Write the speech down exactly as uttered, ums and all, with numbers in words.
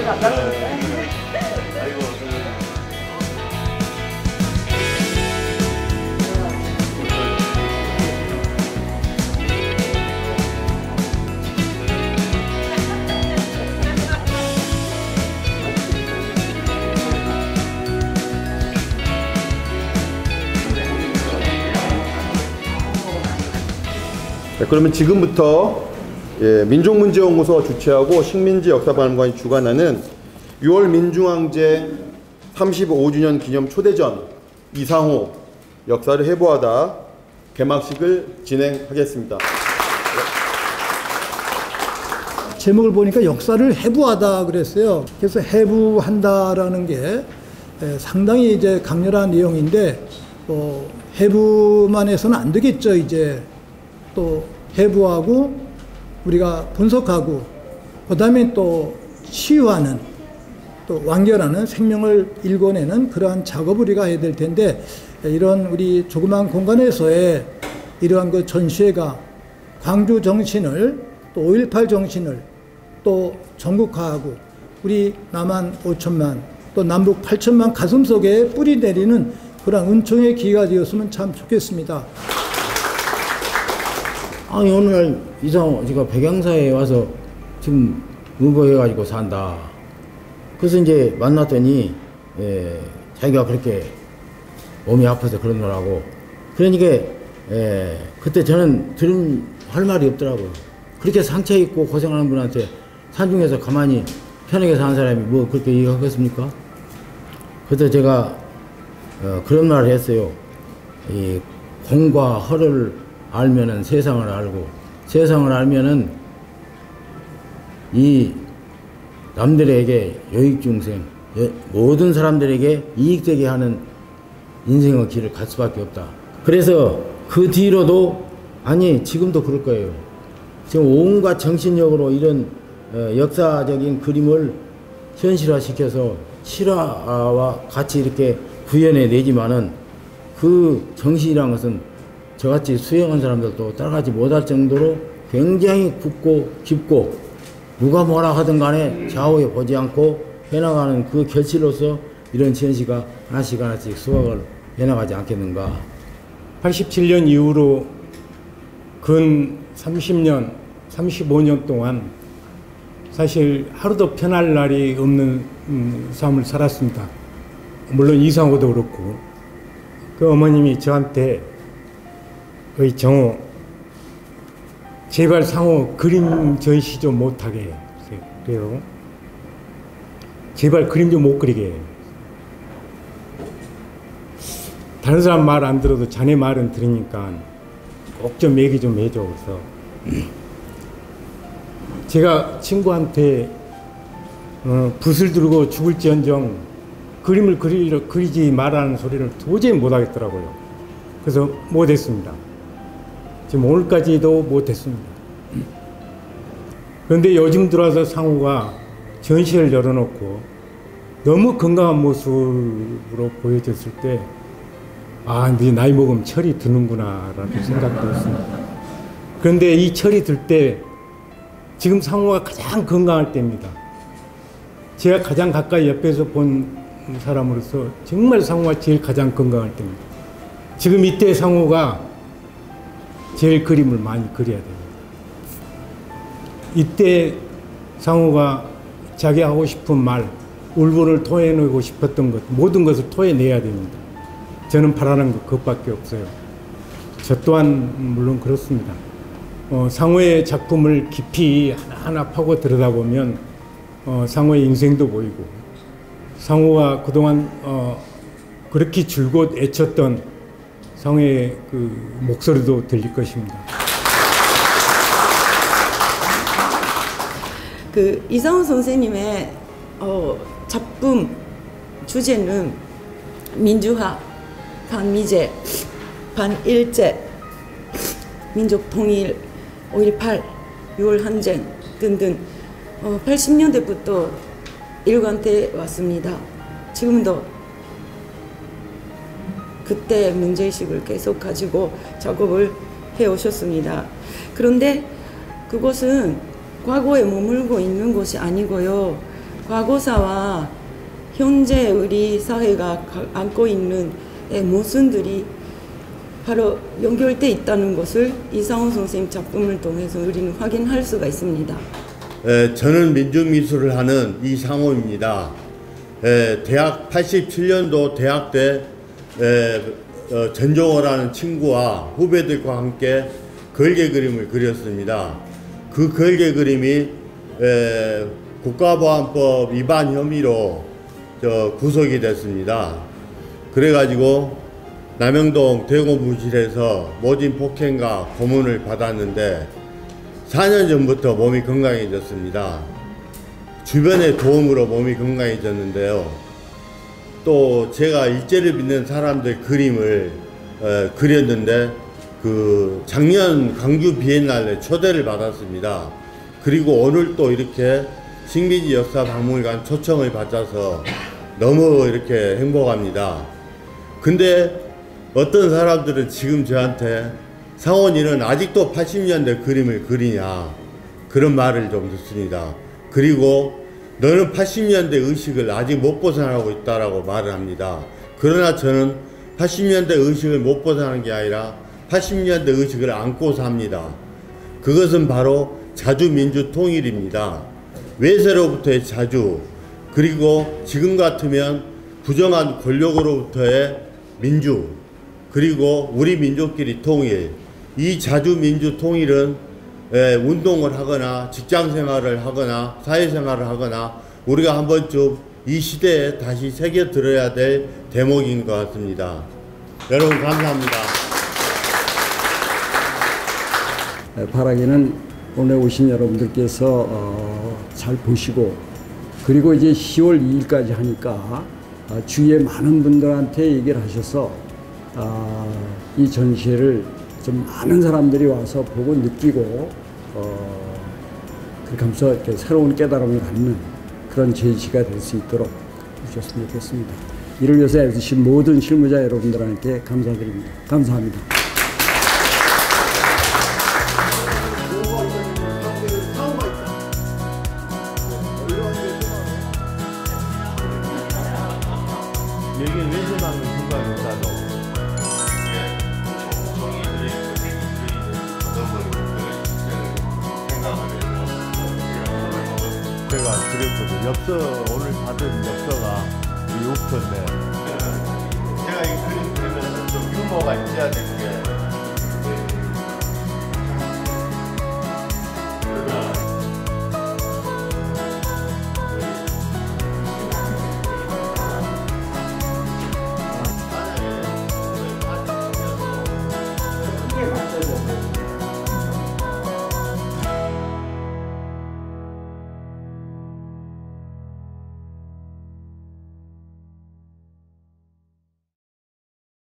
제일 가까운데. 아이고. 네, 그러면 지금부터 예, 민족문제연구소가 주최하고 식민지 역사박물관이 주관하는 유월 민중항제 삼십오 주년 기념 초대전 이상호 역사를 해부하다 개막식을 진행하겠습니다. 제목을 보니까 역사를 해부하다 그랬어요. 그래서 해부한다라는 게 상당히 이제 강렬한 내용인데 어, 해부만 해서는 안 되겠죠. 이제 또 해부하고 우리가 분석하고 그 다음에 또 치유하는 또 완결하는 생명을 일궈내는 그러한 작업을 우리가 해야 될 텐데 이런 우리 조그만 공간에서의 이러한 그 전시회가 광주 정신을 또 오일팔 정신을 또 전국화하고 우리 남한 오천만 또 남북 팔천만 가슴속에 뿌리 내리는 그런 은총의 기회가 되었으면 참 좋겠습니다. 아니 오늘 이상 제가 백양사에 와서 지금 의거해가지고 산다. 그래서 이제 만났더니 에, 자기가 그렇게 몸이 아파서 그러느라고 그러니까 에, 그때 저는 들은 할 말이 없더라고요. 그렇게 상처 있고 고생하는 분한테 산중에서 가만히 편하게 사는 사람이 뭐 그렇게 얘기하겠습니까? 그래서 제가 어, 그런 말을 했어요. 이 공과 허를 알면은 세상을 알고 세상을 알면은 이 남들에게 여익중생 모든 사람들에게 이익되게 하는 인생의 길을 갈 수밖에 없다. 그래서 그 뒤로도 아니 지금도 그럴 거예요. 지금 온갖 정신력으로 이런 어, 역사적인 그림을 현실화시켜서 실화와 같이 이렇게 구현해 내지만은 그 정신이란 것은 저같이 수행한 사람들도 따라가지 못할 정도로 굉장히 깊고 깊고 누가 뭐라 하든 간에 좌우에 보지 않고 해나가는 그 결실로서 이런 전시가 하나씩 하나씩 수확을 해나가지 않겠는가. 팔십칠 년 이후로 근 삼십 년, 삼십오 년 동안 사실 하루도 편할 날이 없는 음, 삶을 살았습니다. 물론 이상호도 그렇고 그 어머님이 저한테 거의 정호 제발 상호 그림 전시 좀 못하게 해요. 그래요. 제발 그림 좀 못 그리게 해요. 다른 사람 말 안 들어도 자네 말은 들으니까 꼭 좀 얘기 좀 해줘. 그래서 제가 친구한테 어, 붓을 들고 죽을지언정 그림을 그리, 그리지 말라는 소리를 도저히 못하겠더라고요. 그래서 못했습니다. 지금 오늘까지도 못했습니다. 그런데 요즘 들어와서 상호가 전시를 열어놓고 너무 건강한 모습으로 보여졌을 때 아, 이제 나이 먹으면 철이 드는구나 라는 생각도 했습니다. 그런데 이 철이 들 때 지금 상호가 가장 건강할 때입니다. 제가 가장 가까이 옆에서 본 사람으로서 정말 상호가 제일 가장 건강할 때입니다. 지금 이때 상호가 제일 그림을 많이 그려야 됩니다. 이때 상호가 자기 하고 싶은 말, 울분을 토해내고 싶었던 것, 모든 것을 토해내야 됩니다. 저는 바라는 것 그것밖에 없어요. 저 또한 물론 그렇습니다. 어, 상호의 작품을 깊이 하나하나 파고 들여다보면 어, 상호의 인생도 보이고 상호가 그동안 어, 그렇게 줄곧 애쳤던 상호의 그 목소리도 들릴 것입니다. 그 이상호 선생님의 어, 작품 주제는 민주화, 반미제, 반일제, 민족 통일, 오일팔, 유월 항쟁 등등 어, 팔십 년대부터 일관돼 왔습니다. 지금도 그때 문제의식을 계속 가지고 작업을 해오셨습니다. 그런데 그것은 과거에 머물고 있는 것이 아니고요. 과거사와 현재 우리 사회가 안고 있는 모순들이 바로 연결돼 있다는 것을 이상훈 선생님 작품을 통해서 우리는 확인할 수가 있습니다. 에, 저는 민중미술을 하는 이상호입니다. 에, 대학 팔십칠 년도 대학 때 에, 어, 전종호라는 친구와 후배들과 함께 걸개 그림을 그렸습니다. 그 걸개 그림이 에, 국가보안법 위반 혐의로 저, 구속이 됐습니다. 그래가지고 남영동 대고무실에서 모진 폭행과 고문을 받았는데 사 년 전부터 몸이 건강해졌습니다. 주변의 도움으로 몸이 건강해졌는데요. 또 제가 일제를 빚는 사람들 그림을 에, 그렸는데 그 작년 광주 비엔날레 초대를 받았습니다. 그리고 오늘 또 이렇게 식민지 역사박물관 초청을 받아서 너무 이렇게 행복합니다. 근데 어떤 사람들은 지금 저한테 상원이는 아직도 팔십 년대 그림을 그리냐 그런 말을 좀 듣습니다. 그리고 너는 팔십 년대 의식을 아직 못 벗어나고 있다라고 말을 합니다. 그러나 저는 팔십 년대 의식을 못 벗어나는 게 아니라 팔십 년대 의식을 안고 삽니다. 그것은 바로 자주민주통일입니다. 외세로부터의 자주, 그리고 지금 같으면 부정한 권력으로부터의 민주, 그리고 우리 민족끼리 통일, 이 자주민주 통일은 에, 운동을 하거나 직장생활을 하거나 사회생활을 하거나 우리가 한 번쯤 이 시대에 다시 새겨 들어야 될 대목인 것 같습니다. 여러분 감사합니다. 바라기는 오늘 오신 여러분들께서 어, 잘 보시고, 그리고 이제 시월 이일까지 하니까 어, 주위에 많은 분들한테 얘기를 하셔서 어, 이 전시회를 좀 많은 사람들이 와서 보고 느끼고 어, 그렇게 하면서 이렇게 새로운 깨달음을 갖는 그런 전시가 될 수 있도록 해주셨으면 좋겠습니다. 이를 위해서 애쓰신 모든 실무자 여러분들한테 감사드립니다. 감사합니다. 여기 외세방은 중간입니다도 총이들이 제가 드렸거든요. 엽서 오늘 받은 엽서가 이 옥터인데 제가 이 그림 그리면서 좀 유머가 있어야 될 것